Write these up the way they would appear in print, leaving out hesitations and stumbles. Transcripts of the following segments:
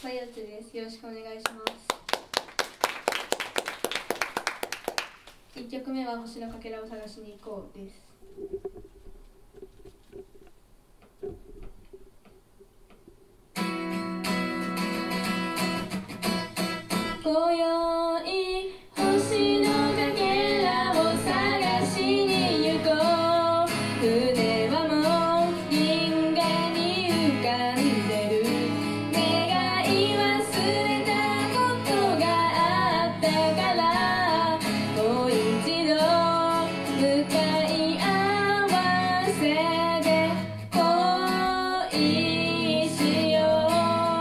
バイオットです。よろしくお願いします。1曲目は星のかけらを探しに行こうです。今宵星のかけらを探しに行こう。船はもう銀河に浮かんでる。願い忘れたことがあったから、もう一度向かい合わせて恋しよう。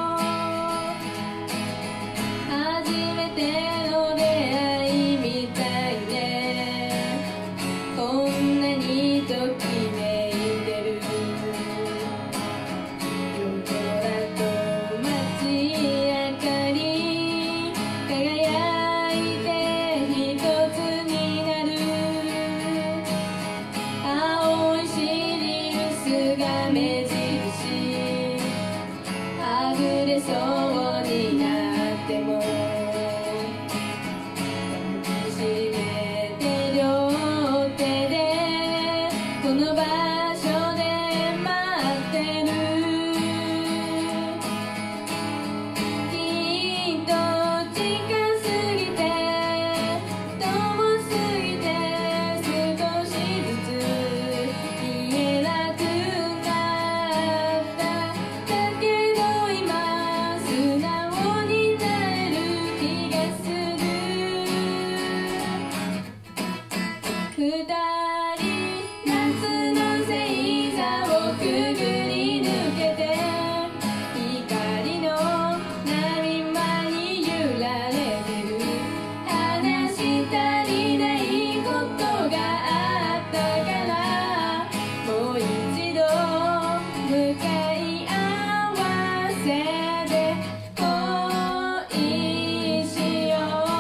初めての出会いみたいね。こんなにときめいてる。夜空と街明かり輝いて一つになる。青いシリウスが目印、はぐれそうになっても抱きしめて両手でこの場所で待ってる。きっと近すぎて遠すぎて少しずつ見えなくなっただけど、今素直になれる気がする。二人夏の星座をくぐり抜けて、光の波間に揺られてる。話したりないことがあったから、もう一度向かい合わせて恋しよう。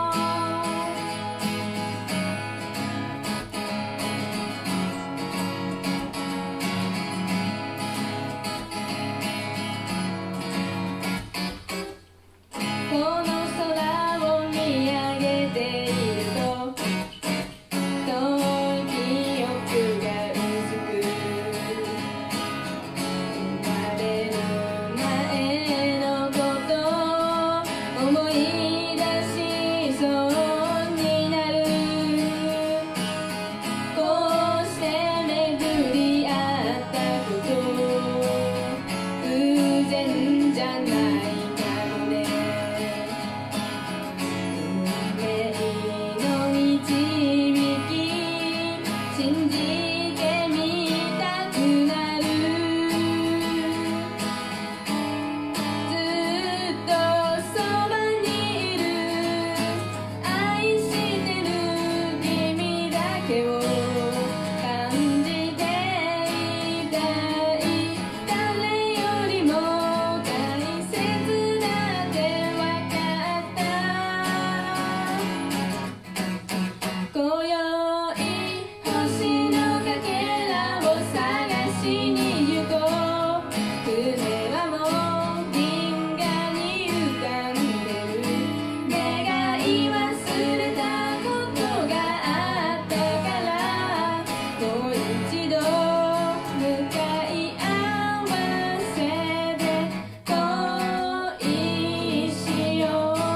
この空を見上げていると、遠い記憶が薄く、生まれる前のことを思い出しそうになる。こうして巡り合ったこと、偶然じゃないかもね。運命の導き信じてみたくなる。ずっとそばにいる、愛してる君だけを感じていたい。誰よりも大切だってわかった。今宵星のかけらを探しに行こう。船はもう銀河に浮かんでる。願い忘れたことがあったから、もう一度向かい合わせて恋しよう。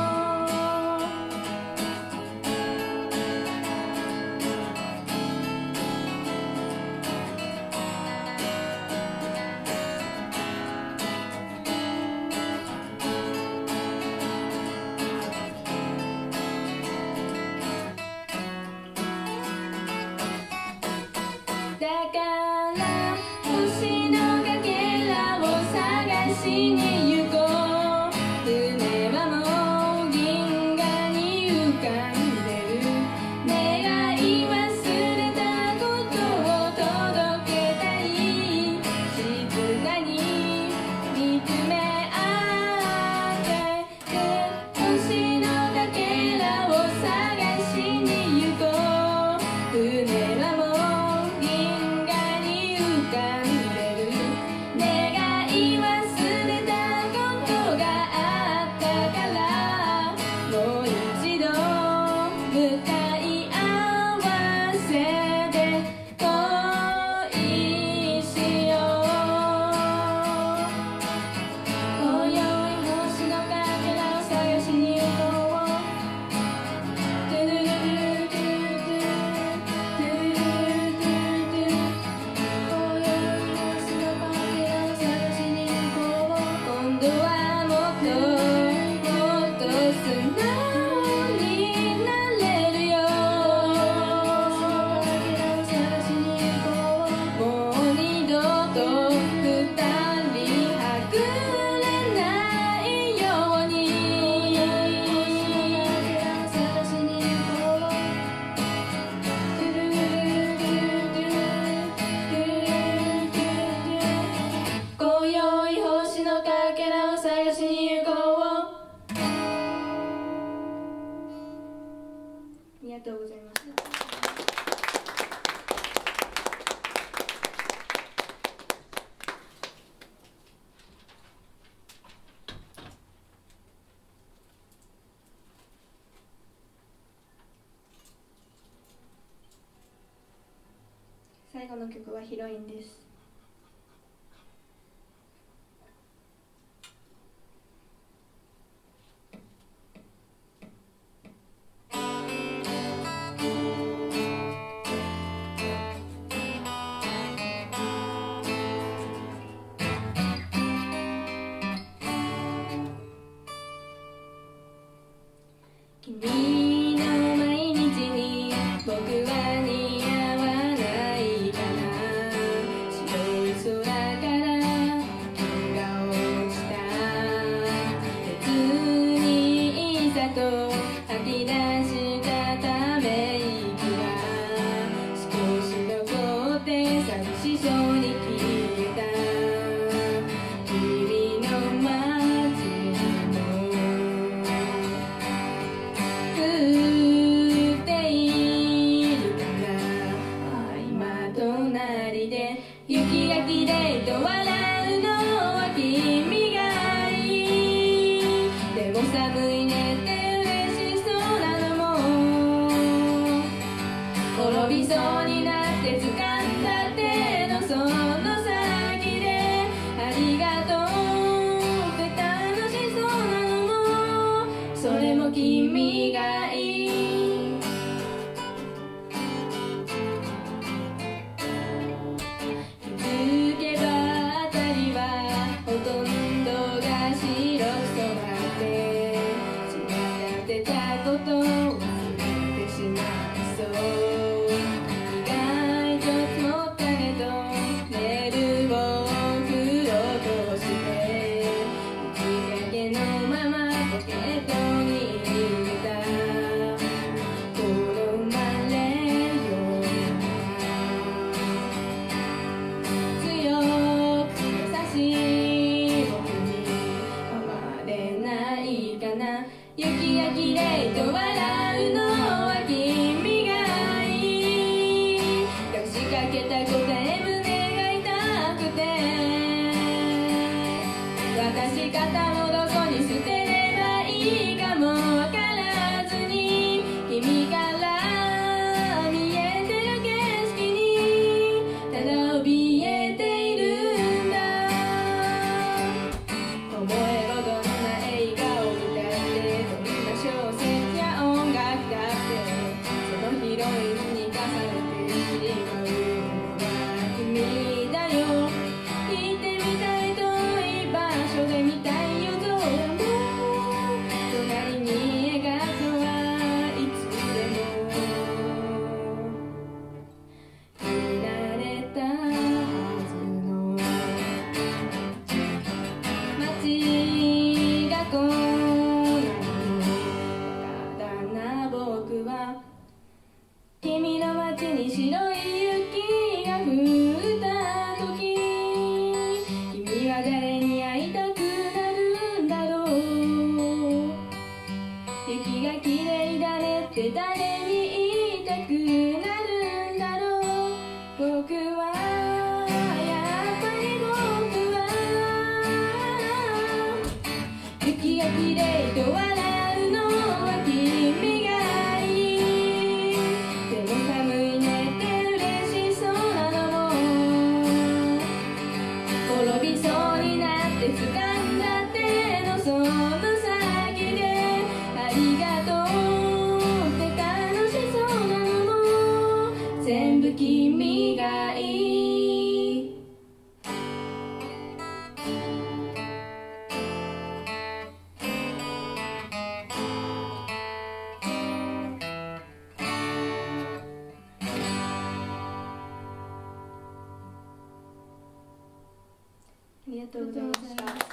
最後の曲はヒロインです。君の毎日に僕は似合わないかな。白い空から雲が落ちた。別にいざと吐き出したため息が少し残って寂しそうに消えた。君の待つ雪がきれいと笑うのは君がいい。でも寒いねって嬉しそうなのも転びそうになって掴んだ手のその先でありがとうって楽しそうなのもそれも君がいい。雪がきれいと笑うのは君がいい。隠しかけた答え胸が痛くて渡し方もどこに捨てればいいかもわからずに君から見えてる景色にただ怯えているんだ。思えばどんな映画を見た小説や音楽だってそのヒロインに重ねてしまうのは君だよ。行ってみたい遠い場所で見たい夜空も隣に描くはいつでも見慣れたはずの街がこう君の街に白い雪が降った時君は誰に会いたくなるんだろう。雪がきれいだねって誰に言いたくなるんだろう。僕はやっぱり僕は雪がきれいと笑うのは君が掴んだ手のその先でありがとうって楽しそうなのも全部君がいい。ありがとうございました。